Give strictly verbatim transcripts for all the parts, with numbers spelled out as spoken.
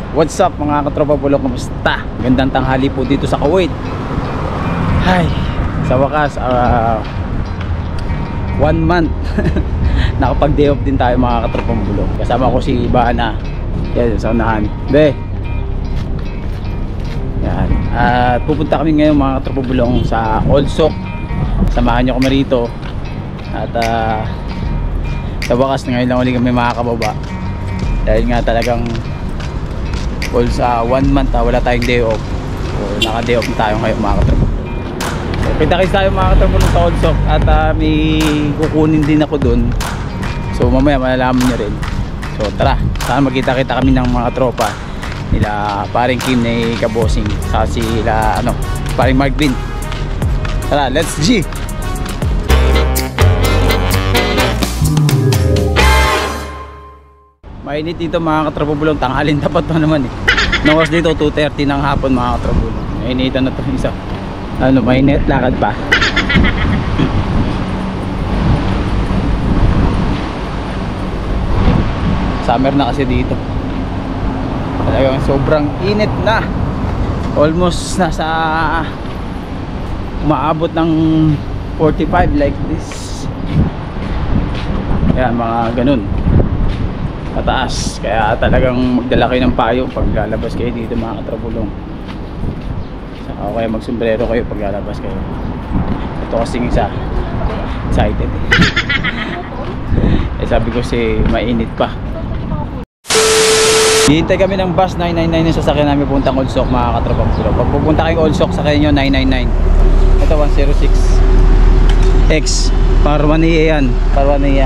What's up mga katropa bulong, kumusta? Gandang tanghali po dito sa Kuwait. Ay, sa wakas uh, one month nakapag day off din tayo mga katropa bulong. Kasama ko si Bana. Yan, sa unahan. Be. Yan. At pupunta kami ngayon mga katropa bulong sa Olsok. Samahan nyo kami rito. At uh, sa wakas ngayon lang ulit kami makakababa. Dahil nga talagang all sa one month ah, wala tayong day off. So naka day off tayo ngayon mga katropa. So kita-kits tayo mga katropa sa Olsok. At uh, may kukunin din ako dun. So mamaya malalaman nyo rin. So tara, sana magkita-kita kami ng mga tropa nila paring Kim ni Kabosing sa sila ano, paring Mark Bin. Tara, let's G! Mainit dito mga katropa bulong, tanghalin dapat pa naman eh. Nawas dito two thirty ng hapon mga katropa bulong. Mainitan na to isa. Ano, mainit, lakad pa. Summer na kasi dito. Talagang sobrang init na. Almost nasa umaabot ng forty-five like this. Yan, mga ganun pataas, kaya talagang magdala kayo ng payo pag lalabas kayo dito mga katrabulong. Saka kaya magsombrero kayo pag lalabas kayo. Ito kasing isa excited eh. Eh sabi ko si mainit pa. Hihintay kami ng bus nine nine nine yung sasakyan namin puntang Olsok mga katrabulong. Pag pupunta kayo Olsok sakyan nyo nine nine nine. Ito one oh six X Parwania yan, Parwania.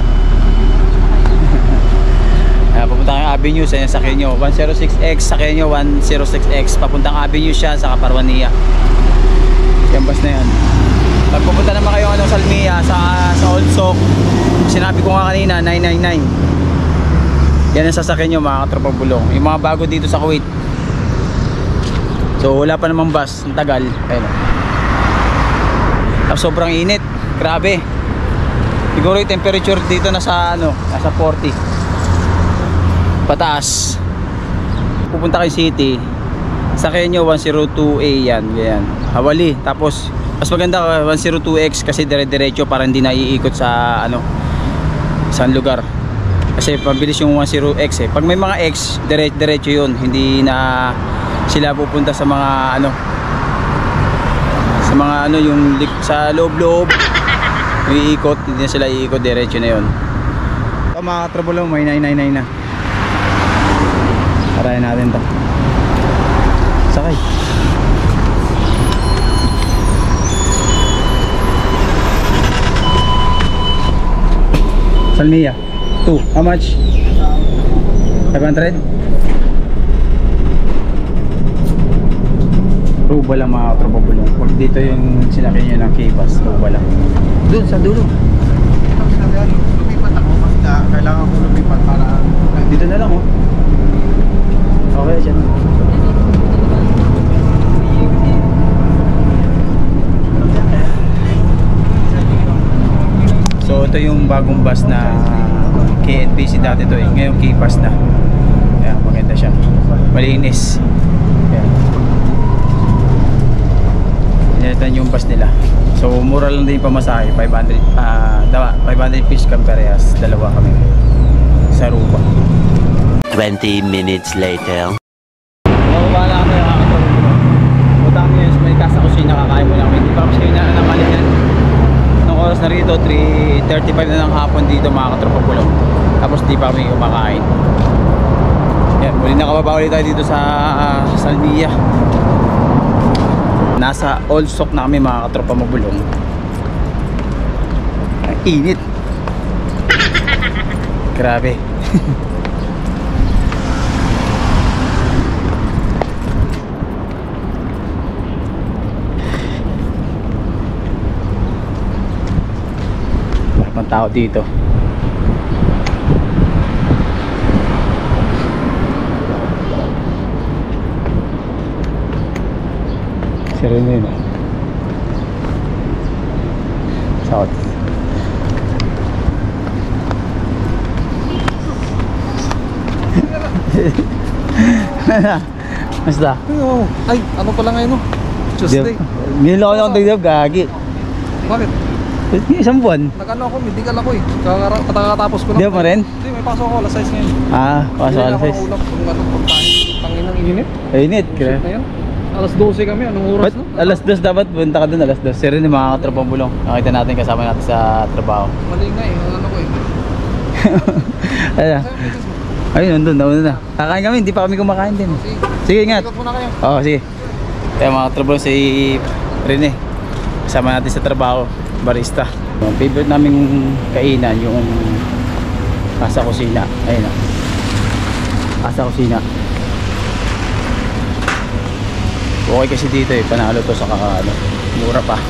Uh, papunta kayong Avenue, sa sakyan nyo one oh six X, sakyan nyo one oh six X, papuntang Avenue siya sa Parwania. Yung bus na yan. Pag pupunta naman kayo ano, Salmia, sa, sa Olsok, sinabi ko nga kanina nine nine nine. Yan ang sasakyan nyo mga katropang bulong, yung mga bago dito sa Kuwait. So wala pa namang bus, ang tagal. Ayun. Tapos sobrang init, grabe. Siguro yung temperature dito nasa ano, nasa forty pataas. Pupunta kay city, sakyan nyo one oh two A yan, yan Hawali. Tapos mas maganda one oh two X kasi dire-diretso para hindi na iikot sa ano, sa lugar. Kasi pabilis yung one oh X eh. Pag may mga X, dire-diretso yun, hindi na sila pupunta sa mga ano, sa mga ano yung sa loob-loob iikot, hindi na sila iikot, diretso na yun. So mga katrabulong, may nine nine nine na. Tarayan natin to. Sakay. Salmia two, how much? five hundred? Ruba lang mga katrabulong. Pag dito yung sinakyan nyo ng K-Bus, ruba lang. Doon sa dulo. Lumipat ako kasi kailangan ko lumipat para dito na lang oh. Okay dyan. So ito yung bagong bus na K N P C dati to eh. Ngayon K-Bus na. Ayan, maganda siya. Malinis. Ayan. Yan yung bus nila. So mura lang din yung pamasahe, five hundred uh, five hundred fish kang parehas. Dalawa kami sa Aruba. twenty minutes later. Mababa na kami nakakatulog. Punta kami yun sa may casa kusina, kakain mo na kami. Hindi pa kami sa'yo na nakalin yan. Nung oras na rito, three thirty-five na ng hapon dito mga katropa bulong. Tapos di pa kami kumakain. Yan, muli nakababa ulit tayo dito sa uh, Salmia. Nasa Olsok na kami mga katropa mabulong. Ang init. Grabe. Ang tao dito. Serene na. South. Basta. Oh, ay, ano pala ngayon no? Tuesday. Niloko akong dagdag, gagi. Bakit? Isang buwan. Nag-ano ako, medical ako eh. Kakara- Katatapos ko lang. Di pa rin? Hindi, may pasok ako alas sais ngayon. Ah, pasok alas sais. sais. Hindi na ako kung ano, pagkain. Tanginang init. Init, kaya. Na yan. alas dose kami, anong oras Ba't no? alas dos dapat punta ka dun, alas dos. Sir rin yung mga katropang bulong. Nakita natin kasama natin sa trabaho. Mali nga eh, ano ko eh. Ayun. Ayun, nandun, nauna na. Kakain kami, hindi pa kami kumakain din. Sige, Sige, ingat. ikot muna kayo. Oo, sige. Kaya mga katrabaho si Rene. Kasama natin sa trabaho, barista. Ang favorite naming kainan, yung Casa Kusina. Ayun na. Casa Kusina. Okay kasi dito eh, panalo to sa ano, mura pa.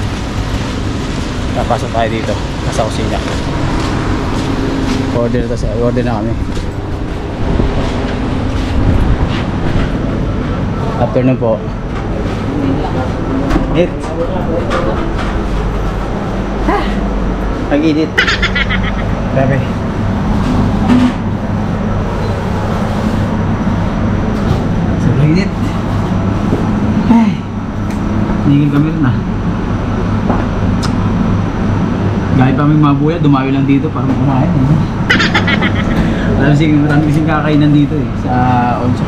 Napasok tayo dito, Casa Kusina. Order na, order na kami. Afternoon po. Hit. Ang init. Grabe. Sobrang init. Ay. Ningin kami rin ah. Gaya pa may mabuya, dumayo lang dito para kumain. Marami kasing, marami kasing kakainan dito eh, sa Onso.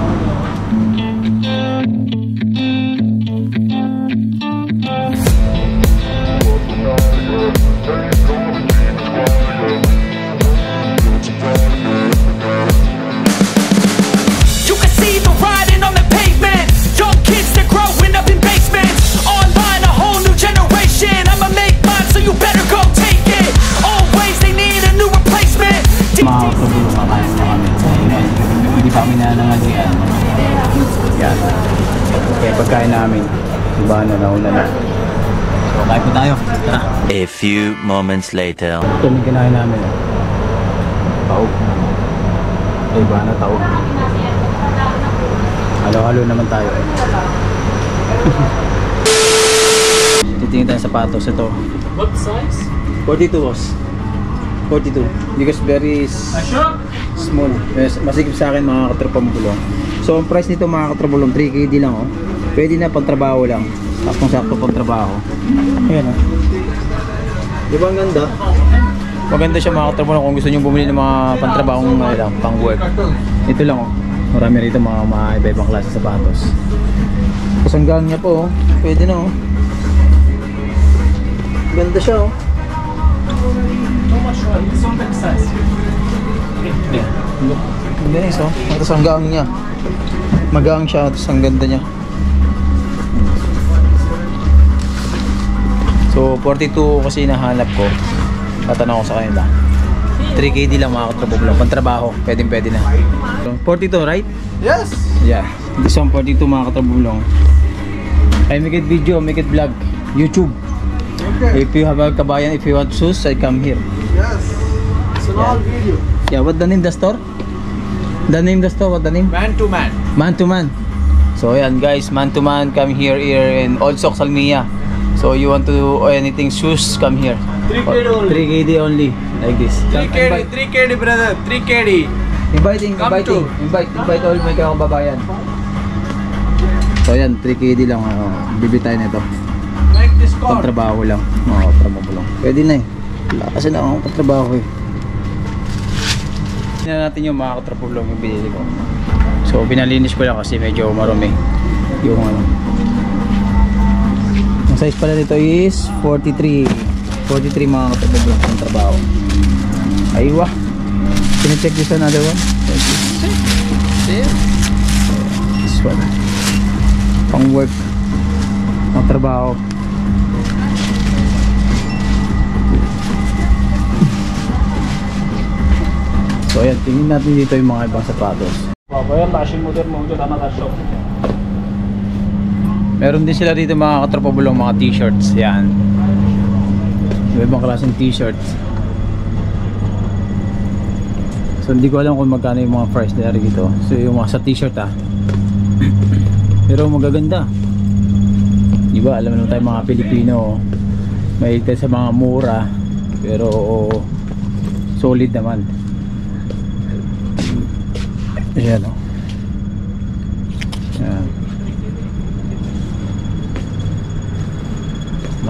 Pagkain namin, iba na nauna na. So, kain po tayo. Tara. A few moments later. Ito yung kinain namin. Taog. Iba na taog. Halo-halo naman tayo. Titingin tayo sa sapatos. Ito. What size? forty-two boss. forty-two. Because very small. Yes, masikip sa akin mga katropang bulong. So, ang price nito mga katropang three K D lang oh. Pwede na pang trabaho lang. Saktong sakto pang trabaho. Ayan oh. Di ba ang ganda? Maganda siya mga katrabaho kung gusto nyo bumili ng mga pantrabahong uh, lang, pang work. Ito lang oh. Marami rito mga, mga iba-ibang klase sapatos. Tapos hanggang niya po oh. Pwede na oh. Ganda siya oh. How much one? This one big size. Yeah. Ang ganis oh. Tapos hanggang niya. Magaang siya. Tapos ang ganda niya. So forty-two kasi nahanap ko. Tatanong ko sa kanila. three K D lang mga katrabaho lang. Pantrabaho. Pwede pwede na. So, forty-two right? Yes! Yeah. This one forty-two mga katrabaho lang. I make it video, make it vlog. YouTube. Okay. If you have a kabayan, if you want shoes, I come here. Yes! It's an all video. Yeah, what the name the store? The name the store, what the name? Man to man. Man to man. So ayan guys, man to man, come here here in Old Sock, Salmia. So you want to do anything shoes, come here. three K D only. three K D only, like this. three Come, K D, invite, three K D brother, three K D. inviting, Come inviting, to. invite, invite all my kababayan. So ayan, three K D lang, uh, bibili tayo nito. Like this car. Pagtrabaho lang, mga katrabaho lang. Pwede na eh. Wala kasi na akong katrabaho eh. Tingnan natin yung mga katrabaho lang yung binili ko. So pinalinis ko lang kasi medyo marumi yung ano. Ang size pala nito is forty-three. forty-three mga katrabaho lang yung trabaho. Aywa. Pina-check this another one. See? This one. Pang work. Pang trabaho. So ayan, tingin natin dito yung mga ibang sapatos. Meron din sila dito mga katropabulong mga t-shirts. Yan. Ibang klaseng t-shirts. So hindi ko alam kung magkano yung mga price nila dito. So yung mga sa t-shirt ah. Pero magaganda. Diba alam naman tayo mga Pilipino, may tayo sa mga mura pero solid naman. Ayan o.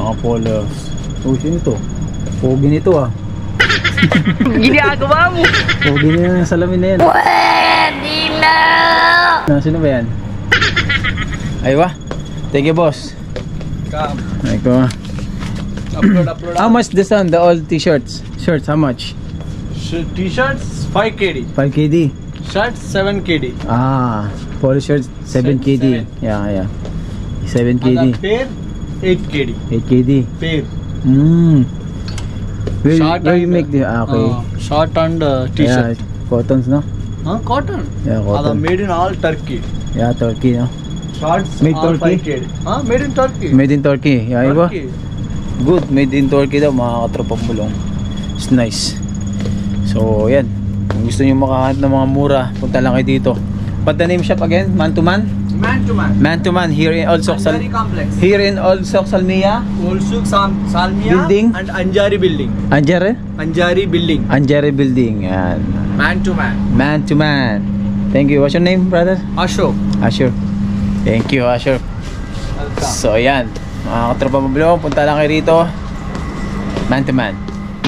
naka-polos. Oh, sino ito? Pogi nito ah. Ginagawa mo! Pogi na yung salamin na yan. Pwede na! Na, sino ba yan? Aywa. Thank you, boss. Come. Ay ko. Upload, upload. How much this one? The old t-shirts? Shirts, how much? T-shirts five K D. five K D. Shirts seven K D. Ah, polo shirts seven K D. Seven. Yeah, yeah. seven K D. And the pair eight K D. eight K D. Pair. Hmm. Where, Short where you and, make the ah, okay. Uh, short and uh, Yeah, T-shirt. cottons, no? Huh? Cotton. Yeah, Are cotton. made in all Turkey. Yeah, Turkey, no? Shorts Made all Turkey? five K D. Huh? Made in Turkey. Made in Turkey. Yeah, iba. Turkey. Good, made in Turkey daw, mga katropang bulong. It's nice. So, yan. Kung gusto niyo makahanap ng mga mura, punta lang kayo dito. But the name shop again, man to man? Man to man. Man to man here in Old Soc Sal Anjari complex. Here in Old Soc Salmiya. Old Souk Sam Salmiya Building. and Anjari building. Anjare? Anjari building. Anjare building. Yan. Man to man. Man to man. Thank you. What's your name, brother? Ashok. Ashur. Thank you, Ashur. Welcome. So, ayan. Mga katropa mabilong, punta lang kayo rito. Man to man.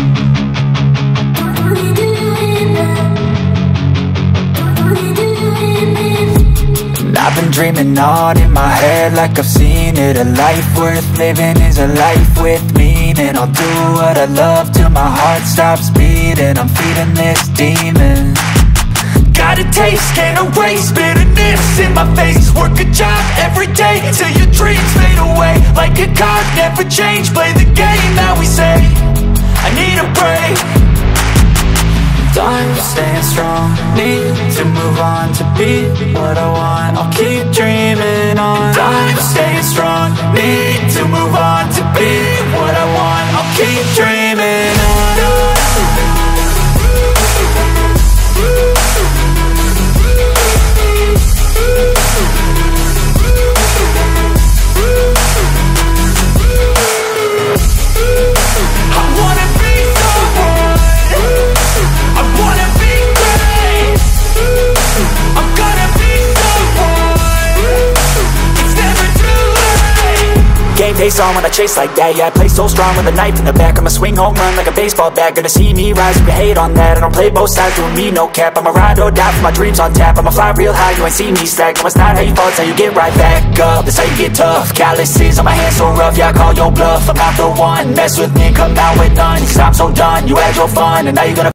I've been dreaming on in my head like I've seen it. A life worth living is a life with meaning. I'll do what I love till my heart stops beating. I'm feeding this demon. Got a taste, can't erase bitterness in my face. Work a job every day till your dreams fade away. Like a card, never change. Play the game that we say. I need a break. Done staying strong, need to move on to be what I want. I'll keep dreaming on. Done staying strong, need to move on to be what I want. I'll keep dreaming on. I wanna be someone. I wanna be great. I'm gonna be someone. It's never too late. Game face on when I chase like that. Yeah, I play so strong with a knife in the back. I'ma swing home run like a baseball bat. Gonna see me rise, you can hate on that. I don't play both sides, doing me no cap. I'ma ride or die for my dreams on tap. I'ma fly real high, you ain't see me slack. No, it's not how you fall, it's how you get right back up. That's how you get tough. Calluses on my hands so rough, yeah, I call your bluff. I'm not the one, mess with me, come down with none. Cause I'm so done, you had your fun, and now you're gonna